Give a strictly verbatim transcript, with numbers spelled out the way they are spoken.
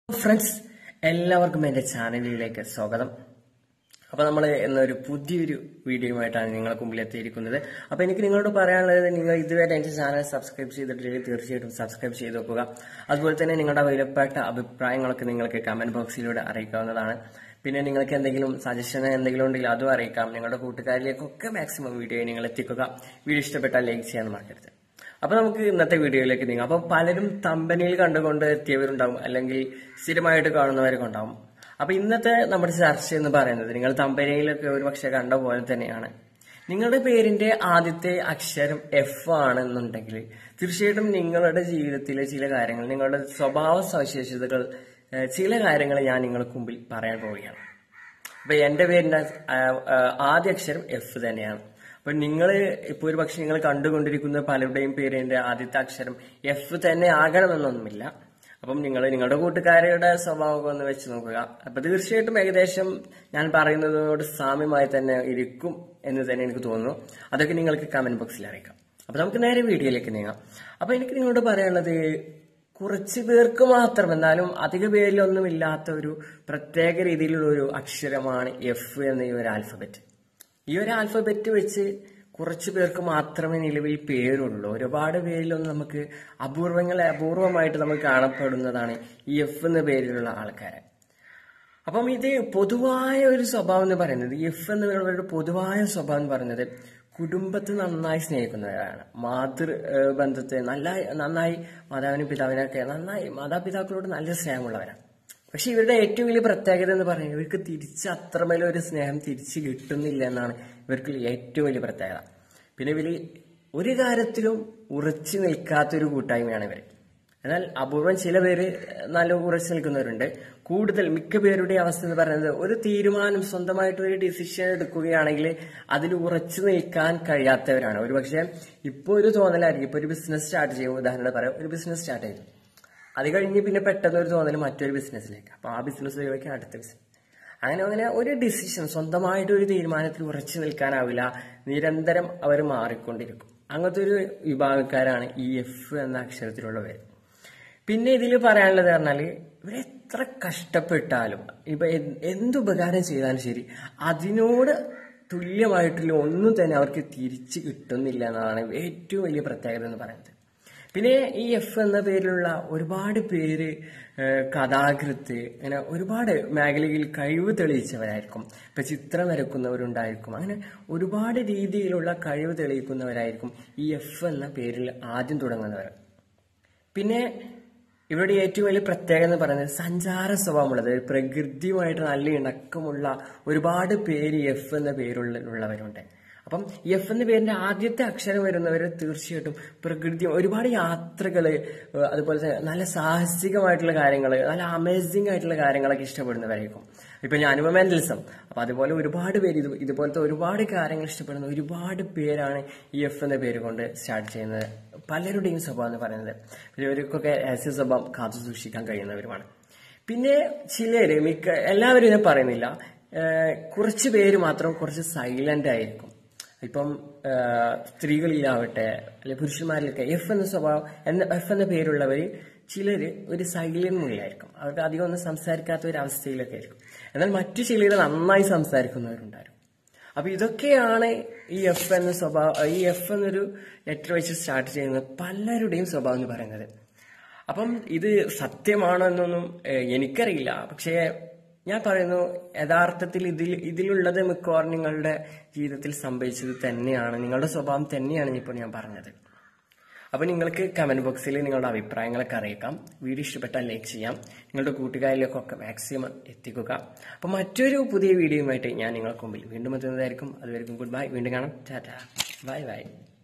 Friends, എല്ലാവർക്കും എൻ്റെ ചാനലിലേക്ക് സ്വാഗതം. അപ്പോൾ നമ്മൾ എന്നൊരു പുതിയൊരു വീഡിയോയുമായിട്ടാണ് നിങ്ങൾക്ക് മുമ്പിൽ എത്തിയിരിക്കുന്നത്. അപ്പോൾ എനിക്ക് നിങ്ങളോട് പറയാനുള്ളത്, നിങ്ങൾ ഇതുവരെ എൻ്റെ ചാനൽ സബ്സ്ക്രൈബ് ചെയ്തിട്ടില്ലെങ്കിൽ തീർച്ചയായിട്ടും സബ്സ്ക്രൈബ് ചെയ്ത് വെക്കുക. അതുപോലെ തന്നെ നിങ്ങളുടെ വിലപ്പെട്ട അഭിപ്രായങ്ങളൊക്കെ നിങ്ങൾക്ക് കമന്റ് ബോക്സിലൂടെ അറിയിക്കാവുന്നതാണ്. പിന്നെ നിങ്ങൾക്ക് എന്തെങ്കിലും സജഷൻ എന്തെങ്കിലും ഉണ്ടെങ്കിൽ അതും അറിയിക്കാം. നിങ്ങളുടെ കൂട്ടുകാരിലേക്കൊക്കെ മാക്സിമം വീഡിയോ നിങ്ങൾ എത്തിക്കുക. വീഡിയോ ഇഷ്ടപ്പെട്ടാൽ ലൈക്ക് ചെയ്യാൻ മറക്കരുത്. അപ്പൊ നമുക്ക് ഇന്നത്തെ വീഡിയോയിലേക്ക് നീങ്ങാം. അപ്പൊ പലരും തമ്പനിയിൽ കണ്ടുകൊണ്ട് എത്തിയവരുണ്ടാവും, അല്ലെങ്കിൽ സ്ഥിരമായിട്ട് കാണുന്നവരൊക്കെ ഉണ്ടാവും. അപ്പൊ ഇന്നത്തെ നമ്മുടെ ചർച്ച എന്ന് പറയുന്നത്, നിങ്ങൾ തമ്പനിയിലൊക്കെ ഒരു പക്ഷെ കണ്ട പോലെ തന്നെയാണ്. നിങ്ങളുടെ പേരിന്റെ ആദ്യത്തെ അക്ഷരം എഫ് ആണെന്നുണ്ടെങ്കിൽ തീർച്ചയായിട്ടും നിങ്ങളുടെ ജീവിതത്തിലെ ചില കാര്യങ്ങൾ, നിങ്ങളുടെ സ്വഭാവ സവിശേഷതകൾ, ചില കാര്യങ്ങൾ ഞാൻ നിങ്ങൾക്ക് മുമ്പിൽ പറയാൻ പോവുകയാണ്. അപ്പൊ എന്റെ പേരിന്റെ ആദ്യ അക്ഷരം എഫ് തന്നെയാണ്. അപ്പൊ നിങ്ങൾ ഇപ്പൊ ഒരു പക്ഷെ നിങ്ങൾ കണ്ടുകൊണ്ടിരിക്കുന്ന പലരുടെയും പേരിന്റെ ആദ്യത്തെ അക്ഷരം എഫ് തന്നെ ആകണമെന്നൊന്നുമില്ല. അപ്പം നിങ്ങൾ നിങ്ങളുടെ കൂട്ടുകാരുടെ സ്വഭാവം ഒന്ന് വെച്ച് നോക്കുക. അപ്പൊ തീർച്ചയായിട്ടും ഏകദേശം ഞാൻ പറയുന്നതിനോട് സാമ്യമായി തന്നെ ഇരിക്കും എന്ന് തന്നെ എനിക്ക് തോന്നുന്നു. അതൊക്കെ നിങ്ങൾക്ക് കമന്റ് ബോക്സിൽ അറിയിക്കാം. അപ്പൊ നമുക്ക് നേരെ വീഡിയോയിലേക്ക് നീങ്ങാം. അപ്പൊ എനിക്ക് നിങ്ങളോട് പറയാനുള്ളത്, കുറച്ച് പേർക്ക് മാത്രം, എന്നാലും അധിക പേരിലൊന്നും ഇല്ലാത്ത ഒരു പ്രത്യേക രീതിയിലുള്ള ഒരു അക്ഷരമാണ് എഫ് എന്ന ഈ ഒരു ആൽഫബറ്റ്. ഈ ഒരു ആൽഫബറ്റ് വെച്ച് കുറച്ചു പേർക്ക് മാത്രമേ നിലവിൽ പേരുള്ളൂ. ഒരുപാട് പേരിലൊന്നും നമുക്ക് അപൂർവങ്ങളെ അപൂർവമായിട്ട് നമുക്ക് കാണപ്പെടുന്നതാണ് ഈ എഫ് എന്ന പേരിലുള്ള ആൾക്കാരെ. അപ്പം ഇത് പൊതുവായ ഒരു സ്വഭാവം എന്ന് പറയുന്നത്, ഈ എഫ് എന്നുള്ള പൊതുവായ സ്വഭാവം എന്ന് പറയുന്നത്, കുടുംബത്തെ നന്നായി സ്നേഹിക്കുന്നവരാണ്. മാതൃ ബന്ധത്തെ നല്ല നന്നായി മാതാവിനും പിതാവിനൊക്കെ നന്നായി മാതാപിതാക്കളോട് നല്ല സ്നേഹമുള്ളവരാണ്. പക്ഷെ ഇവരുടെ ഏറ്റവും വലിയ പ്രത്യേകത എന്ന് പറയുന്നത്, ഇവർക്ക് തിരിച്ച് അത്രമേലൊരു സ്നേഹം തിരിച്ച് കിട്ടുന്നില്ല എന്നാണ് ഇവർക്ക് ഏറ്റവും വലിയ പ്രത്യേകത. പിന്നെ ഇവര് ഒരു കാര്യത്തിലും ഉറച്ചു നിൽക്കാത്തൊരു കൂട്ടായ്മയാണ് ഇവർ. എന്നാൽ അപൂർവം ചില പേര് നല്ല ഉറച്ചു നിൽക്കുന്നവരുണ്ട്. കൂടുതൽ മിക്ക പേരുടെ അവസ്ഥ എന്ന് പറയുന്നത്, ഒരു തീരുമാനം സ്വന്തമായിട്ട് ഒരു ഡിസിഷൻ എടുക്കുകയാണെങ്കിൽ അതിൽ ഉറച്ചു നിൽക്കാൻ കഴിയാത്തവരാണ്. ഒരു പക്ഷെ ഇപ്പൊ ഒരു തോന്നലായിരിക്കും, ഇപ്പൊ ഒരു ബിസിനസ് സ്റ്റാർട്ട് ചെയ്യും, ഉദാഹരണം പറയാം, ഒരു ബിസിനസ് സ്റ്റാർട്ട് ചെയ്തു, അത് കഴിഞ്ഞ് പിന്നെ പെട്ടെന്ന് ഒരു തോന്നൽ മറ്റൊരു ബിസിനസ്സിലേക്ക്, അപ്പൊ ആ ബിസിനസ് ഒഴിവാക്കി അടുത്ത ബിസിനസ്, അങ്ങനെ അങ്ങനെ ഒരു ഡിസിഷൻ സ്വന്തമായിട്ട് ഒരു തീരുമാനത്തിൽ ഉറച്ചു നിൽക്കാനാവില്ല. നിരന്തരം അവർ മാറിക്കൊണ്ടിരിക്കും. അങ്ങനത്തെ ഒരു വിഭാഗക്കാരാണ് ഈ എഫ് എന്ന അക്ഷരത്തിലുള്ളവർ. പിന്നെ ഇതിൽ പറയാനുള്ളത് പറഞ്ഞാല്, ഇവരെത്ര കഷ്ടപ്പെട്ടാലും ഇപ്പൊ എന്തുപകാരം ചെയ്താലും ശരി, അതിനോട് തുല്യമായിട്ടുള്ള ഒന്നും തന്നെ അവർക്ക് തിരിച്ചു കിട്ടുന്നില്ല എന്നതാണ് ഏറ്റവും വലിയ പ്രത്യേകത എന്ന് പറയുന്നത്. പിന്നെ ഈ എഫ് എന്ന പേരിലുള്ള ഒരുപാട് പേര് കഥാകൃത്ത്, അങ്ങനെ ഒരുപാട് മേഖലയിൽ കഴിവ് തെളിയിച്ചവരായിരിക്കും. ഇപ്പൊ ചിത്രം വരക്കുന്നവരുണ്ടായിരിക്കും. അങ്ങനെ ഒരുപാട് രീതിയിലുള്ള കഴിവ് തെളിയിക്കുന്നവരായിരിക്കും ഈ എഫ് എന്ന പേരിൽ ആദ്യം തുടങ്ങുന്നവർ. പിന്നെ ഇവരുടെ ഏറ്റവും വലിയ പ്രത്യേകത എന്ന് പറയുന്നത്, സഞ്ചാര സ്വഭാവമുള്ളത്, പ്രകൃതിയുമായിട്ട് നല്ല ഇണക്കമുള്ള ഒരുപാട് പേര് എഫ് എന്ന പേരുള്ളവരുണ്ട്. അപ്പം എഫ് എന്ന പേരിന്റെ ആദ്യത്തെ അക്ഷരം വരുന്നവർ തീർച്ചയായിട്ടും പ്രകൃതി, ഒരുപാട് യാത്രകള്, അതുപോലെ തന്നെ നല്ല സാഹസികമായിട്ടുള്ള കാര്യങ്ങൾ, നല്ല അമേസിംഗ് ആയിട്ടുള്ള കാര്യങ്ങളൊക്കെ ഇഷ്ടപ്പെടുന്നവരായിരിക്കും. ഇപ്പൊ ഞാനിപ്പോ മെന്റലിസം, അപ്പൊ അതുപോലെ ഒരുപാട് പേര് ഇത് ഇതുപോലത്തെ ഒരുപാട് കാര്യങ്ങൾ ഇഷ്ടപ്പെടുന്ന ഒരുപാട് പേരാണ് ഈ എഫ് എന്ന പേര് കൊണ്ട് സ്റ്റാർട്ട് ചെയ്യുന്നത്. പലരുടെയും സ്വഭാവം എന്ന് പറയുന്നത്, ഇവർക്കൊക്കെ രഹസ്യ സ്വഭാവം കാത്തു സൂക്ഷിക്കാൻ കഴിയുന്നവരുമാണ്. പിന്നെ ചിലര്, മിക്ക എല്ലാവരും ഞാൻ പറയുന്നില്ല, കുറച്ച് പേര് മാത്രം കുറച്ച് സൈലന്റ് ആയിരിക്കും. ഇപ്പം സ്ത്രീകളിലാവട്ടെ അല്ലെ പുരുഷന്മാരിലൊക്കെ എഫ് എന്ന സ്വഭാവം എന്ന എഫ് എന്ന പേരുള്ളവര് ചിലര് ഒരു സൈലന്റ് മൂലയായിരിക്കും. അവർക്ക് അധികം ഒന്നും സംസാരിക്കാത്ത ഒരു അവസ്ഥയിലൊക്കെ ആയിരിക്കും. എന്നാൽ മറ്റു ചിലര് നന്നായി സംസാരിക്കുന്നവരുണ്ടായിരിക്കും. അപ്പൊ ഇതൊക്കെയാണ് ഈ എഫ് എന്ന സ്വഭാവം, ഈ എഫ് എന്നൊരു ലെറ്റർ വെച്ച് സ്റ്റാർട്ട് ചെയ്യുന്ന പലരുടെയും സ്വഭാവം എന്ന് പറയുന്നത്. അപ്പം ഇത് സത്യമാണോ എന്നൊന്നും എനിക്കറിയില്ല. പക്ഷേ ഞാൻ പറയുന്നു, യഥാർത്ഥത്തിൽ ഇതിൽ ഇതിലുള്ളത് മിക്കവാറും നിങ്ങളുടെ ജീവിതത്തിൽ സംഭവിച്ചത് തന്നെയാണ്, നിങ്ങളുടെ സ്വഭാവം തന്നെയാണ് ഇപ്പോൾ ഞാൻ പറഞ്ഞത്. അപ്പൊ നിങ്ങൾക്ക് കമന്റ് ബോക്സിൽ നിങ്ങളുടെ അഭിപ്രായങ്ങളൊക്കെ അറിയിക്കാം. വീഡിയോ ഇഷ്ടപ്പെട്ടാൽ ലൈക്ക് ചെയ്യാം. നിങ്ങളുടെ കൂട്ടുകാരിലേക്കൊക്കെ മാക്സിമം എത്തിക്കുക. അപ്പൊ മറ്റൊരു പുതിയ വീഡിയോയുമായിട്ട് ഞാൻ നിങ്ങൾക്ക് മുമ്പിൽ വീണ്ടും എത്തുന്നതായിരിക്കും. അതുവരെയും ഗുഡ് ബൈ. വീണ്ടും കാണാം. Tata, bye by.